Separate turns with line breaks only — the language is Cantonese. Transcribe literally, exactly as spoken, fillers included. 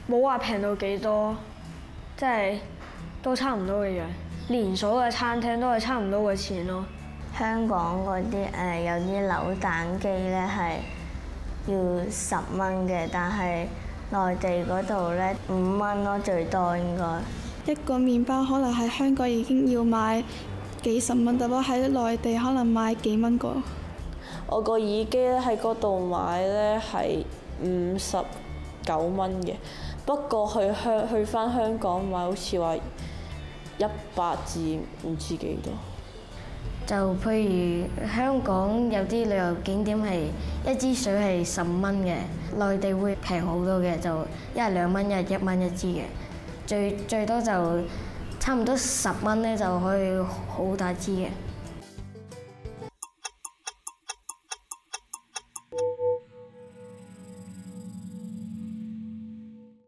冇話平到幾多，即係都差唔多嘅樣。連鎖嘅餐廳都係差唔多嘅錢咯。
香港嗰啲誒有啲扭蛋機咧係要十蚊嘅，但係內地嗰度咧五蚊咯，最多應該。
一個麵包可能喺香港已經要買幾十蚊，但不過喺內地可能買幾蚊個。
我個耳機咧喺嗰度買咧係五十九蚊嘅，不過去香去返香港買好似話一百至唔知幾多。
就譬如香港有啲旅遊景點係一支水係十五蚊嘅，內地會平好多嘅，就一係兩蚊，一係一蚊一支嘅，最最多就差唔多十蚊咧就可以好大支嘅。